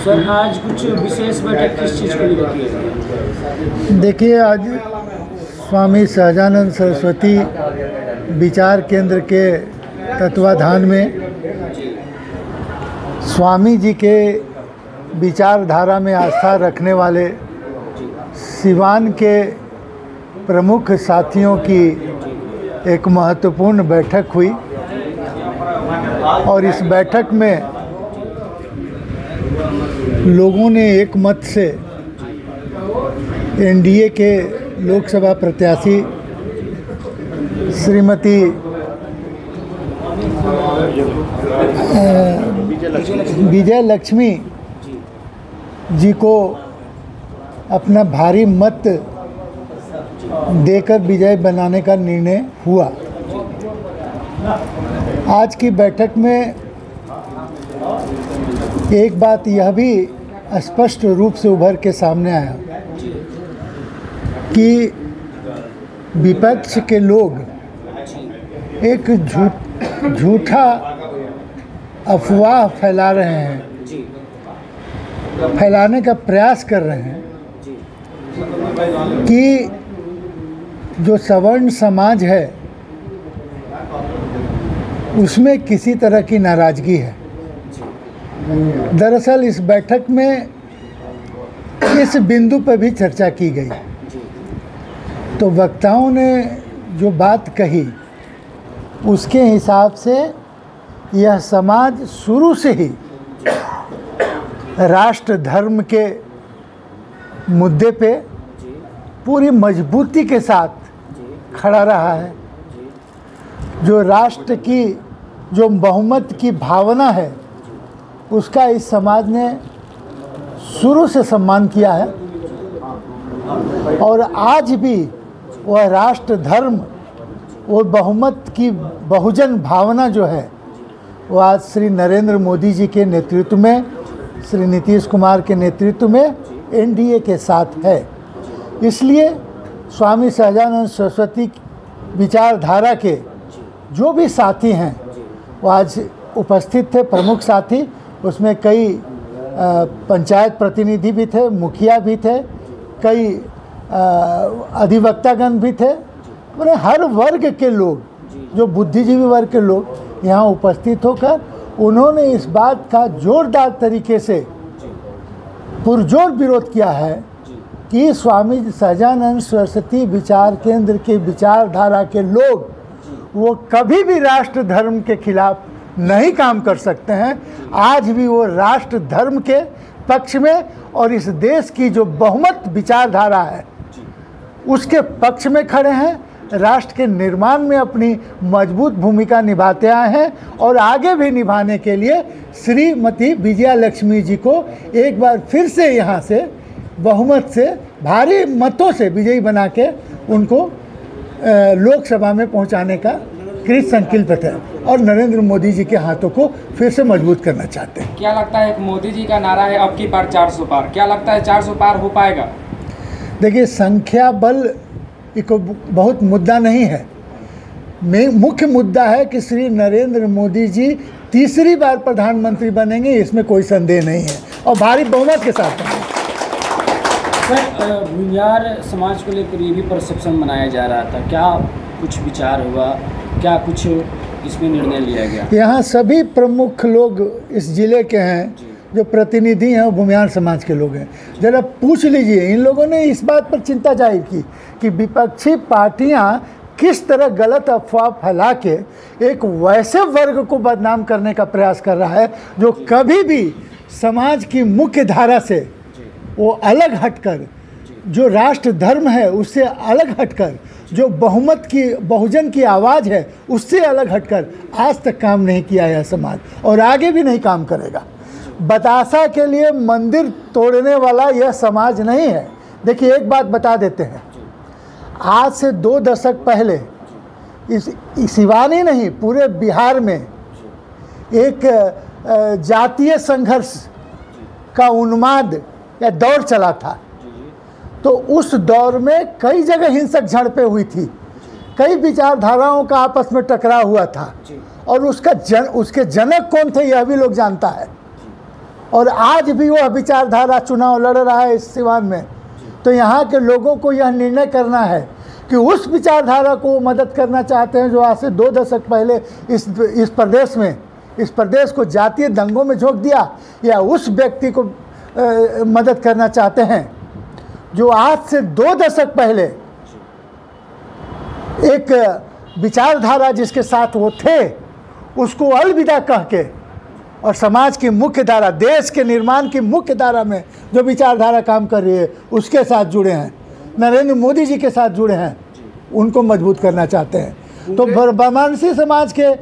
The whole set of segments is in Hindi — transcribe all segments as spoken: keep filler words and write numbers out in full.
सर आज कुछ विशेष बैठक किस चीज़ को लेकर की है? देखिए, आज स्वामी सहजानंद सरस्वती विचार केंद्र के तत्वाधान में स्वामी जी के विचारधारा में आस्था रखने वाले सिवान के प्रमुख साथियों की एक महत्वपूर्ण बैठक हुई और इस बैठक में लोगों ने एक मत से एनडीए के लोकसभा प्रत्याशी श्रीमती विजय लक्ष्मी जी को अपना भारी मत देकर विजय बनाने का निर्णय हुआ। आज की बैठक में एक बात यह भी स्पष्ट रूप से उभर के सामने आया कि विपक्ष के लोग एक झूठ झूठा अफवाह फैला रहे हैं, फैलाने का प्रयास कर रहे हैं कि जो सवर्ण समाज है उसमें किसी तरह की नाराज़गी है। दरअसल इस बैठक में इस बिंदु पर भी चर्चा की गई तो वक्ताओं ने जो बात कही उसके हिसाब से यह समाज शुरू से ही राष्ट्र धर्म के मुद्दे पे पूरी मजबूती के साथ खड़ा रहा है। जो राष्ट्र की जो बहुमत की भावना है उसका इस समाज ने शुरू से सम्मान किया है और आज भी वह राष्ट्र धर्म, वो बहुमत की बहुजन भावना जो है वो आज श्री नरेंद्र मोदी जी के नेतृत्व में, श्री नीतीश कुमार के नेतृत्व में एनडीए के साथ है। इसलिए स्वामी सहजानंद सरस्वती विचारधारा के जो भी साथी हैं वो आज उपस्थित थे। प्रमुख साथी उसमें कई पंचायत प्रतिनिधि भी थे, मुखिया भी थे, कई अधिवक्तागण भी थे, मैंने हर वर्ग के लोग, जो बुद्धिजीवी वर्ग के लोग यहाँ उपस्थित होकर उन्होंने इस बात का जोरदार तरीके से पुरजोर विरोध किया है कि स्वामी सहजानंद सरस्वती विचार केंद्र के विचारधारा के लोग वो कभी भी राष्ट्र धर्म के खिलाफ नहीं काम कर सकते हैं। आज भी वो राष्ट्र धर्म के पक्ष में और इस देश की जो बहुमत विचारधारा है उसके पक्ष में खड़े हैं, राष्ट्र के निर्माण में अपनी मजबूत भूमिका निभाते आए हैं और आगे भी निभाने के लिए श्रीमती विजया लक्ष्मी जी को एक बार फिर से यहाँ से बहुमत से, भारी मतों से विजयी बना के उनको लोकसभा में पहुँचाने का कृत संकल्पित है और नरेंद्र मोदी जी के हाथों को फिर से मजबूत करना चाहते हैं। क्या लगता है मोदी जी का नारा है अब की बार चार सौ पार, क्या लगता है चार सौ पार हो पाएगा? देखिए, संख्या बल एक बहुत मुद्दा नहीं है, में मुख्य मुद्दा है कि श्री नरेंद्र मोदी जी तीसरी बार प्रधानमंत्री बनेंगे, इसमें कोई संदेह नहीं है और भारी बहुमत के साथ बनेंगे। सर, भूमिहार समाज को लेकर ये भी परसेप्शन बनाया जा रहा था, क्या कुछ विचार हुआ, क्या कुछ इसमें निर्णय लिया गया? यहाँ सभी प्रमुख लोग इस जिले के हैं, जो प्रतिनिधि हैं वो भूमिहार समाज के लोग हैं। जरा पूछ लीजिए, इन लोगों ने इस बात पर चिंता जाहिर की कि विपक्षी पार्टियां किस तरह गलत अफवाह फैला के एक वैसे वर्ग को बदनाम करने का प्रयास कर रहा है जो कभी भी समाज की मुख्य धारा से वो अलग हटकर, जो राष्ट्र धर्म है उससे अलग हटकर, जो बहुमत की बहुजन की आवाज़ है उससे अलग हटकर आज तक काम नहीं किया है समाज और आगे भी नहीं काम करेगा। बतासा के लिए मंदिर तोड़ने वाला यह समाज नहीं है। देखिए, एक बात बता देते हैं, आज से दो दशक पहले इस सिवानी नहीं पूरे बिहार में एक जातीय संघर्ष का उन्माद या दौर चला था। तो उस दौर में कई जगह हिंसक झड़पें हुई थी, कई विचारधाराओं का आपस में टकराव हुआ था और उसका जन उसके जनक कौन थे यह भी लोग जानता है। और आज भी वह विचारधारा चुनाव लड़ रहा है इस सिवान में। तो यहाँ के लोगों को यह निर्णय करना है कि उस विचारधारा को मदद करना चाहते हैं जो आज से दो दशक पहले इस इस प्रदेश में इस प्रदेश को जातीय दंगों में झोंक दिया, या उस व्यक्ति को आ, मदद करना चाहते हैं जो आज से दो दशक पहले एक विचारधारा जिसके साथ वो थे उसको अलविदा कह के और समाज की मुख्य धारा, देश के निर्माण की मुख्य धारा में जो विचारधारा काम कर रही है उसके साथ जुड़े हैं, नरेंद्र मोदी जी के साथ जुड़े हैं, उनको मजबूत करना चाहते हैं। तो ब्रह्मर्षि समाज के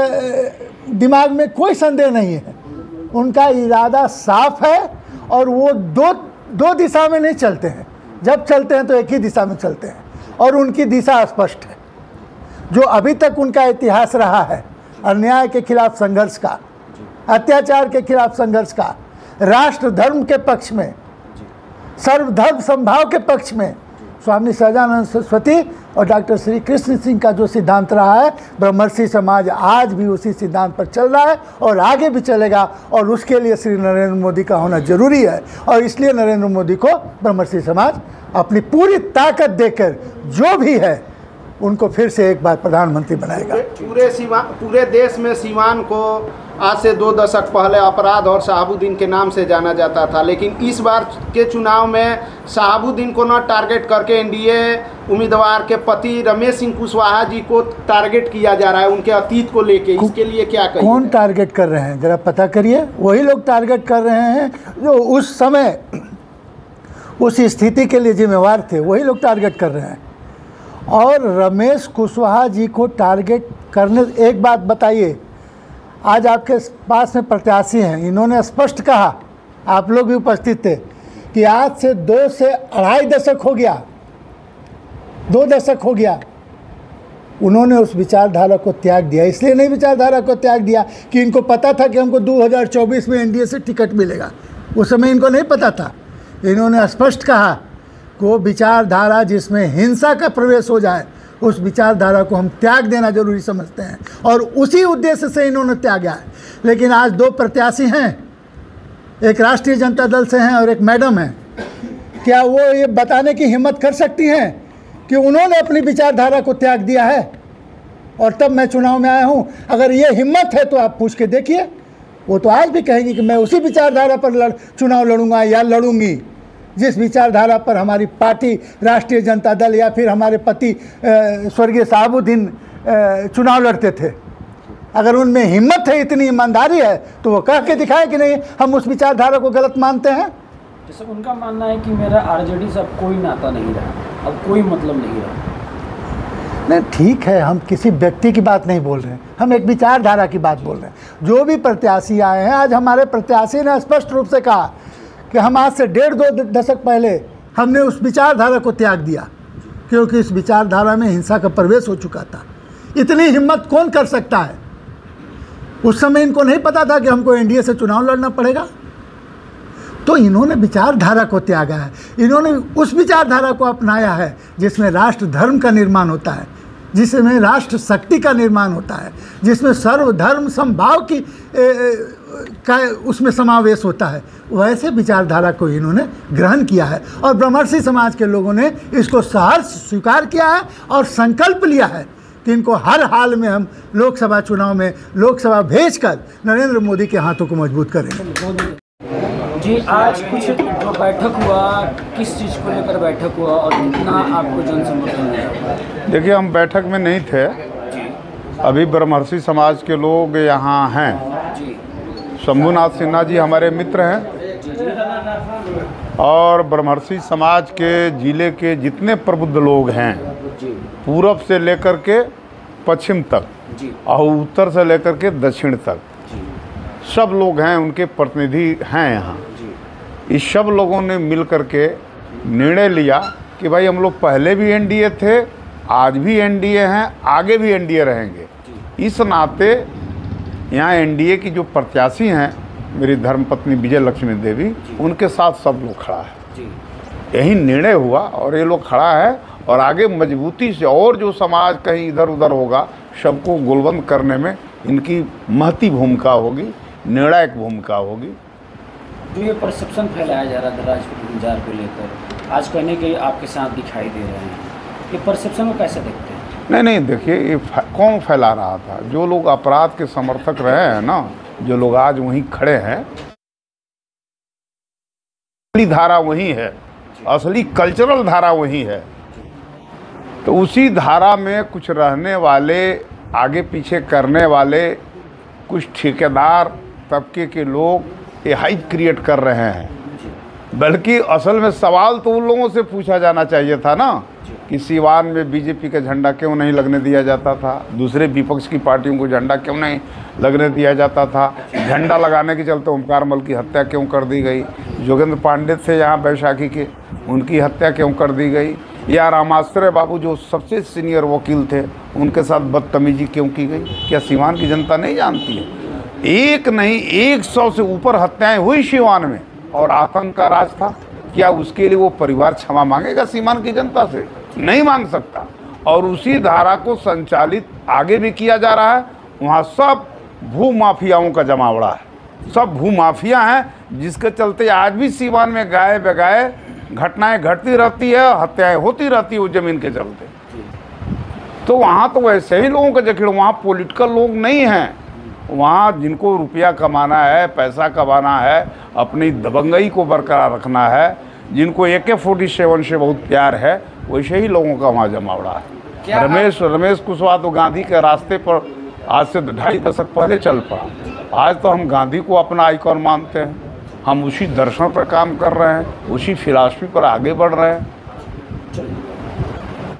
दिमाग में कोई संदेह नहीं है, उनका इरादा साफ है और वो दो दो दिशा में नहीं चलते हैं। जब चलते हैं तो एक ही दिशा में चलते हैं और उनकी दिशा स्पष्ट है। जो अभी तक उनका इतिहास रहा है अन्याय के खिलाफ संघर्ष का, अत्याचार के खिलाफ संघर्ष का, राष्ट्र धर्म के पक्ष में, सर्वधर्म समभाव के पक्ष में स्वामी सहजानंद सरस्वती और डॉक्टर श्री कृष्ण सिंह का जो सिद्धांत रहा है, ब्रह्मर्षि समाज आज भी उसी सिद्धांत पर चल रहा है और आगे भी चलेगा। और उसके लिए श्री नरेंद्र मोदी का होना जरूरी है और इसलिए नरेंद्र मोदी को ब्रह्मर्षि समाज अपनी पूरी ताकत देकर जो भी है उनको फिर से एक बार प्रधानमंत्री बनाएगा। पूरे सीमा पूरे देश में सीवान को आज से दो दशक पहले अपराध और शहाबुद्दीन के नाम से जाना जाता था, लेकिन इस बार के चुनाव में शहाबुद्दीन को न टारगेट करके एनडीए उम्मीदवार के पति रमेश सिंह कुशवाहा जी को टारगेट किया जा रहा है, उनके अतीत को लेके। इसके लिए क्या कहिए? कौन टारगेट कर रहे हैं जरा पता करिए। वही लोग टारगेट कर रहे हैं जो उस समय उस स्थिति के लिए जिम्मेवार थे, वही लोग टारगेट कर रहे हैं। और रमेश कुशवाहा जी को टारगेट करने, एक बात बताइए, आज आपके पास में प्रत्याशी हैं, इन्होंने स्पष्ट कहा, आप लोग भी उपस्थित थे, कि आज से दो से अढ़ाई दशक हो गया दो दशक हो गया उन्होंने उस विचारधारा को त्याग दिया। इसलिए नहीं विचारधारा को त्याग दिया कि इनको पता था कि हमको दो हज़ार चौबीस में एनडीए से टिकट मिलेगा, उस समय इनको नहीं पता था। इन्होंने स्पष्ट कहा कि वो विचारधारा जिसमें हिंसा का प्रवेश हो जाए उस विचारधारा को हम त्याग देना जरूरी समझते हैं और उसी उद्देश्य से इन्होंने त्यागा है। लेकिन आज दो प्रत्याशी हैं, एक राष्ट्रीय जनता दल से हैं और एक मैडम हैं, क्या वो ये बताने की हिम्मत कर सकती हैं कि उन्होंने अपनी विचारधारा को त्याग दिया है और तब मैं चुनाव में आया हूं? अगर ये हिम्मत है तो आप पूछ के देखिए, वो तो आज भी कहेंगी कि मैं उसी विचारधारा पर लड़, चुनाव लड़ूंगा या लड़ूंगी जिस विचारधारा पर हमारी पार्टी राष्ट्रीय जनता दल या फिर हमारे पति स्वर्गीय शहाबुद्दीन चुनाव लड़ते थे। अगर उनमें हिम्मत है, इतनी ईमानदारी है, तो वो कह के दिखाए कि नहीं हम उस विचारधारा को गलत मानते हैं। जैसे उनका मानना है कि मेरा आरजेडी से अब कोई नाता नहीं रहा, अब कोई मतलब नहीं रहा। नहीं, ठीक है, हम किसी व्यक्ति की बात नहीं बोल रहे हैं, हम एक विचारधारा की बात बोल रहे हैं। जो भी प्रत्याशी आए हैं, आज हमारे प्रत्याशी ने स्पष्ट रूप से कहा कि हम आज से डेढ़ दो दशक पहले हमने उस विचारधारा को त्याग दिया क्योंकि इस विचारधारा में हिंसा का प्रवेश हो चुका था। इतनी हिम्मत कौन कर सकता है? उस समय इनको नहीं पता था कि हमको एनडीए से चुनाव लड़ना पड़ेगा। तो इन्होंने विचारधारा को त्यागा है, इन्होंने उस विचारधारा को अपनाया है जिसमें राष्ट्र धर्म का निर्माण होता है, जिसमें राष्ट्र शक्ति का निर्माण होता है, जिसमें सर्वधर्म समभाव की ए, ए, का उसमें समावेश होता है। वैसे विचारधारा को इन्होंने ग्रहण किया है और ब्रह्मर्षि समाज के लोगों ने इसको सहर्ष स्वीकार किया है और संकल्प लिया है कि इनको हर हाल में हम लोकसभा चुनाव में लोकसभा भेजकर नरेंद्र मोदी के हाथों को मजबूत करेंगे। जी, आज कुछ जो बैठक हुआ, किस चीज़ को लेकर बैठक हुआ और कितना आपको जन समर्थन मिला? देखिए, हम बैठक में नहीं थे, अभी ब्रह्मर्षि समाज के लोग यहाँ हैं। शंभुनाथ सिन्हा जी हमारे मित्र हैं और ब्रह्मर्षि समाज के ज़िले के जितने प्रबुद्ध लोग हैं, पूरब से लेकर के पश्चिम तक और उत्तर से लेकर के दक्षिण तक सब लोग हैं, उनके प्रतिनिधि हैं यहाँ। इस सब लोगों ने मिल कर के निर्णय लिया कि भाई हम लोग पहले भी एनडीए थे, आज भी एनडीए हैं, आगे भी एनडीए रहेंगे। इस नाते यहाँ एनडीए की जो प्रत्याशी हैं, मेरी धर्मपत्नी विजय लक्ष्मी देवी, उनके साथ सब लोग खड़ा है। यही निर्णय हुआ और ये लोग खड़ा है और आगे मजबूती से और जो समाज कहीं इधर उधर होगा सबको गोलबंद करने में इनकी महती भूमिका होगी, निर्णायक भूमिका होगी। जो ये परसेप्शन फैलाया जा रहा था राजपूत गुलजार को लेकर, आज कहने के आपके साथ दिखाई दे रहे हैं, ये परसेप्शन को कैसे देखते हैं? नहीं नहीं देखिए, ये कौन फैला रहा था? जो लोग अपराध के समर्थक रहे हैं ना, जो लोग आज वहीं खड़े हैं, असली धारा वही है, असली कल्चरल धारा वही है। तो उसी धारा में कुछ रहने वाले, आगे पीछे करने वाले कुछ ठेकेदार तबके के लोग ये हाइप क्रिएट कर रहे हैं। बल्कि असल में सवाल तो उन लोगों से पूछा जाना चाहिए था ना कि सीवान में बीजेपी का झंडा क्यों नहीं लगने दिया जाता था, दूसरे विपक्ष की पार्टियों को झंडा क्यों नहीं लगने दिया जाता था, झंडा लगाने के चलते ओमकार मल की हत्या क्यों कर दी गई, जोगेंद्र पांडे थे यहाँ बैशाखी के, उनकी हत्या क्यों कर दी गई, या रामाश्रय बाबू जो सबसे सीनियर वकील थे उनके साथ बदतमीजी क्यों की गई? क्या सीवान की जनता नहीं जानती है? एक नहीं एक सौ से ऊपर हत्याएं हुई सीवान में और आतंक का राज था। क्या उसके लिए वो परिवार क्षमा मांगेगा सीवान की जनता से? नहीं मांग सकता। और उसी धारा को संचालित आगे भी किया जा रहा है। वहाँ सब भू माफियाओं का जमावड़ा है, सब भू माफिया हैं, जिसके चलते आज भी सीवान में गाये बगाए घटनाएं घटती रहती है, हत्याएं होती रहती है उस जमीन के चलते। तो वहाँ तो वैसे ही लोगों का जखिड़, वहाँ पॉलिटिकल लोग नहीं हैं। वहाँ जिनको रुपया कमाना है, पैसा कमाना है, अपनी दबंगई को बरकरार रखना है, जिनको ए के फोर्टी सेवन से बहुत प्यार है, वैसे ही लोगों का वहाँ जमावड़ा है। रमेश रमेश कुशवाहा तो गांधी के रास्ते पर आज से ढाई दशक पहले चल पड़ा। आज तो हम गांधी को अपना आइकॉन मानते हैं, हम उसी दर्शन पर काम कर रहे हैं, उसी फिलॉसफी पर आगे बढ़ रहे हैं।